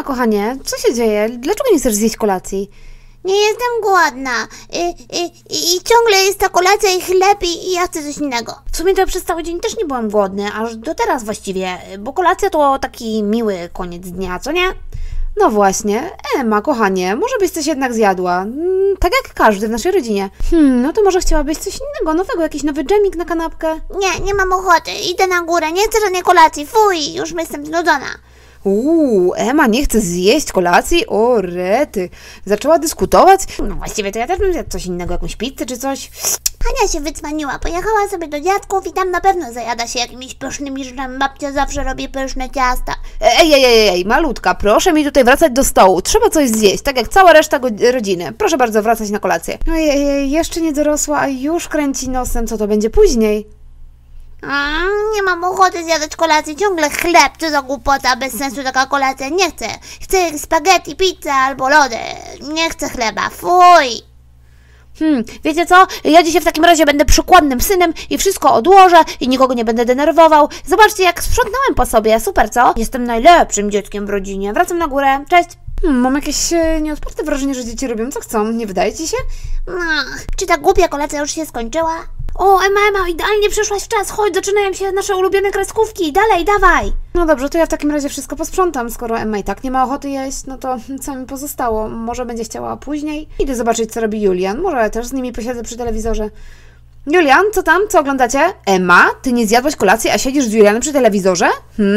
kochanie, co się dzieje? Dlaczego nie chcesz zjeść kolacji? Nie jestem głodna. I ciągle jest ta kolacja i chleb i ja chcę coś innego. W sumie to ja przez cały dzień też nie byłam głodny, aż do teraz właściwie, bo kolacja to taki miły koniec dnia, co nie? No właśnie, Emma, kochanie, może byś coś jednak zjadła, tak jak każdy w naszej rodzinie. No to może chciałabyś coś innego, nowego, jakiś nowy dżemik na kanapkę? Nie mam ochoty. Idę na górę, nie chcę żadnej kolacji. Fuj, już jestem znudzona. Emma nie chce zjeść kolacji? O rety, zaczęła dyskutować? No właściwie to ja też bym zjadł coś innego, jakąś pizzę czy coś. Hania się wycwaniła, pojechała sobie do dziadków i tam na pewno zajada się jakimiś pysznymi rzeczami. Babcia zawsze robi pyszne ciasta. Ej, malutka, proszę mi tutaj wracać do stołu. Trzeba coś zjeść, tak jak cała reszta rodziny. Proszę bardzo wracać na kolację. Ojej, jeszcze nie dorosła, a już kręci nosem, co to będzie później? Nie mam ochoty zjadać kolacji, ciągle chleb, co za głupota, bez sensu taka kolacja, nie chcę. Chcę spaghetti, pizzę albo lody, nie chcę chleba, fuj. Wiecie co? Ja dzisiaj w takim razie będę przykładnym synem i wszystko odłożę i nikogo nie będę denerwował. Zobaczcie, jak sprzątnąłem po sobie, super, co? Jestem najlepszym dzieckiem w rodzinie. Wracam na górę, cześć. Mam jakieś nieodparte wrażenie, że dzieci robią co chcą, nie wydaje ci się? Czy ta głupia kolacja już się skończyła? O, Emma, idealnie przyszłaś w czas, chodź, zaczynają się nasze ulubione kreskówki, dalej, dawaj! No dobrze, to ja w takim razie wszystko posprzątam, skoro Emma i tak nie ma ochoty jeść, no to co mi pozostało? Może będzie chciała później? Idę zobaczyć, co robi Julian, może ja też z nimi posiedzę przy telewizorze. Julian, co tam? Co oglądacie? Emma, ty nie zjadłaś kolacji, a siedzisz z Julianem przy telewizorze?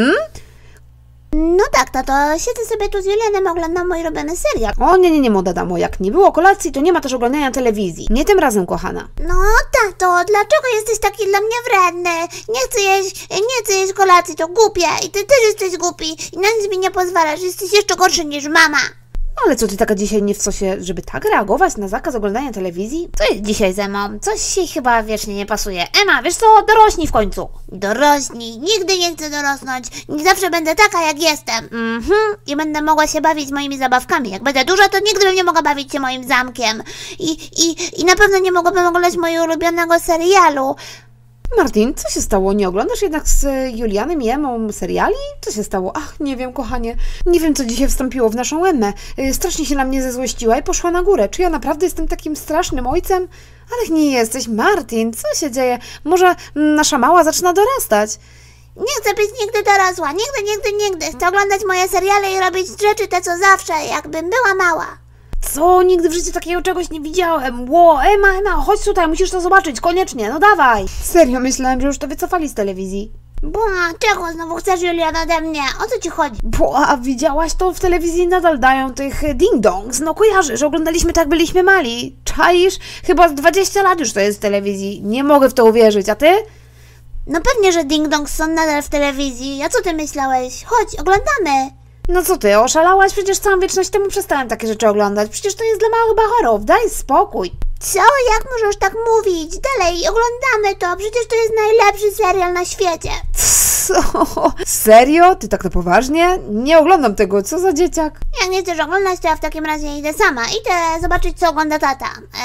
No tak, tato, siedzę sobie tu z Julianem, oglądam mój ulubiony serial. O nie, młoda damo, jak nie było kolacji, to nie ma też oglądania telewizji. Nie tym razem, kochana. No tato, dlaczego jesteś taki dla mnie wredny? Nie chcę jeść kolacji, to głupie i ty też jesteś głupi i na nic mi nie pozwalasz, jesteś jeszcze gorszy niż mama. Ale co ty taka dzisiaj nie w sosie, żeby tak reagować na zakaz oglądania telewizji? Co jest dzisiaj ze mną? Coś się chyba wiecznie nie pasuje. Emma, wiesz co? Dorośnij w końcu. Dorośnij. Nigdy nie chcę dorosnąć. Nie zawsze będę taka, jak jestem. I będę mogła się bawić moimi zabawkami. Jak będę duża, to nigdy bym nie mogła bawić się moim zamkiem. I na pewno nie mogłabym oglądać mojego ulubionego serialu. Martin, co się stało? Nie oglądasz jednak z Julianem i Emmą seriali? Co się stało? Ach, nie wiem, kochanie. Nie wiem, co dzisiaj wstąpiło w naszą Emmę. Strasznie się na mnie zezłościła i poszła na górę. Czy ja naprawdę jestem takim strasznym ojcem? Ale nie jesteś, Martin. Co się dzieje? Może nasza mała zaczyna dorastać? Nie chcę być nigdy dorosła. Nigdy. Chcę oglądać moje seriale i robić rzeczy te, co zawsze, jakbym była mała. Co? Nigdy w życiu takiego czegoś nie widziałem. Emma, chodź tutaj, musisz to zobaczyć, koniecznie, no dawaj. Serio, myślałem, że już to wycofali z telewizji. Czego znowu chcesz, Julian, ode mnie? O co ci chodzi? A widziałaś to? W telewizji nadal dają tych ding-dongs. No kojarzysz, oglądaliśmy tak, byliśmy mali. Czaisz? Chyba z 20 lat już to jest w telewizji. Nie mogę w to uwierzyć, a ty? No pewnie, że ding-dongs są nadal w telewizji. A co ty myślałeś? Chodź, oglądamy. No co ty, oszalałaś? Przecież całą wieczność temu przestałem takie rzeczy oglądać. Przecież to jest dla małych bachorów, daj spokój. Co? Jak możesz tak mówić? Dalej, oglądamy to. Przecież to jest najlepszy serial na świecie. Co? Serio? Ty tak na poważnie? Nie oglądam tego, co za dzieciak? Jak nie chcesz oglądać, to ja w takim razie idę sama. Idę zobaczyć, co ogląda tata.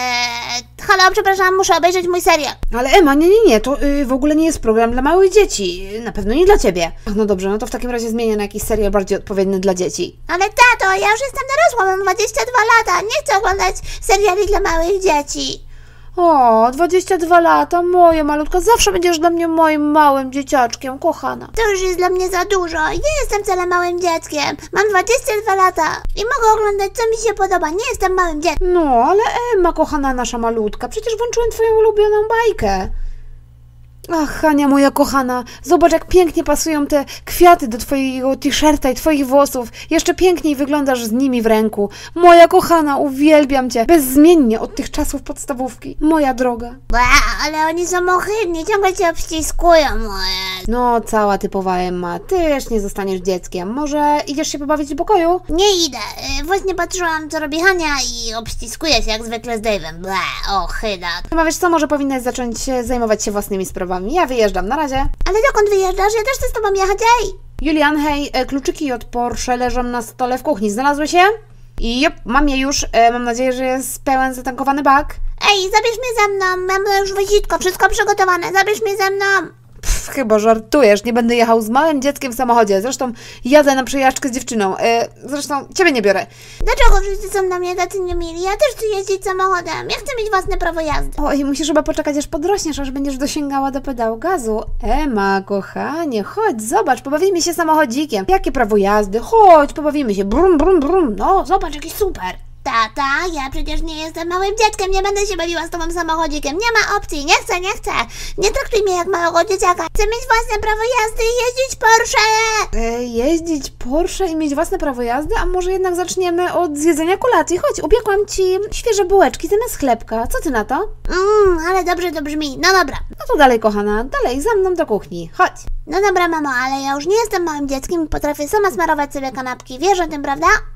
Halo, przepraszam, muszę obejrzeć mój serial. Ale Emma, nie, to w ogóle nie jest program dla małych dzieci. Na pewno nie dla ciebie. No dobrze, no to w takim razie zmienię na jakiś serial bardziej odpowiedni dla dzieci. Ale tato, ja już jestem dorosła, mam 22 lata. Nie chcę oglądać seriali dla małych dzieci. O, 22 lata, moja malutka, zawsze będziesz dla mnie moim małym dzieciaczkiem, kochana. To już jest dla mnie za dużo. Nie jestem wcale małym dzieckiem. Mam 22 lata i mogę oglądać, co mi się podoba. Nie jestem małym dzieckiem. No, ale Emma, kochana nasza malutka, przecież włączyłem twoją ulubioną bajkę. Ach, Hania moja kochana, zobacz, jak pięknie pasują te kwiaty do twojego t-shirta i twoich włosów. Jeszcze piękniej wyglądasz z nimi w ręku. Moja kochana, uwielbiam cię, bezzmiennie od tych czasów podstawówki. Moja droga. Ale oni są ohydni, ciągle cię obściskują. No, cała typowa Emma, ty też nie zostaniesz dzieckiem. Może idziesz się pobawić w pokoju? Nie idę. Właśnie patrzyłam, co robi Hania i obściskuje się jak zwykle z Dave'em. Ohyda. Chyba wiesz co, może powinnaś zacząć zajmować się własnymi sprawami. Ja wyjeżdżam, na razie. Ale dokąd wyjeżdżasz? Ja też chcę z tobą jechać, ej! Julian, hej, kluczyki od Porsche leżą na stole w kuchni. Znalazłeś je? I jop, mam je już. Mam nadzieję, że jest pełen zatankowany bak. Ej, zabierz mnie ze mną. Mam już wozitko, wszystko przygotowane. Zabierz mnie ze mną. Chyba żartujesz, nie będę jechał z małym dzieckiem w samochodzie. Zresztą jadę na przejażdżkę z dziewczyną. Zresztą ciebie nie biorę. Dlaczego wszyscy są na mnie tacy niemili? Ja też chcę jeździć samochodem. Ja chcę mieć własne prawo jazdy. Oj, musisz chyba poczekać, aż podrośniesz, aż będziesz dosięgała do pedału gazu. Ema, kochanie, chodź, zobacz, pobawimy się samochodzikiem. Jakie prawo jazdy? Chodź, pobawimy się. Brum, brum, brum. No, zobacz, jakiś super. Tata, ja przecież nie jestem małym dzieckiem, nie będę się bawiła z tobą samochodzikiem. Nie ma opcji, nie chcę, nie chcę. Nie traktuj mnie jak małego dzieciaka. Chcę mieć własne prawo jazdy i jeździć Porsche. Jeździć Porsche i mieć własne prawo jazdy? A może jednak zaczniemy od zjedzenia kolacji? Chodź, upiekłam ci świeże bułeczki zamiast chlebka. Co ty na to? Ale dobrze to brzmi. No dobra. No to dalej, kochana, dalej, za mną do kuchni. Chodź. No dobra, mamo, ale ja już nie jestem małym dzieckiem i potrafię sama smarować sobie kanapki. Wiesz o tym, prawda?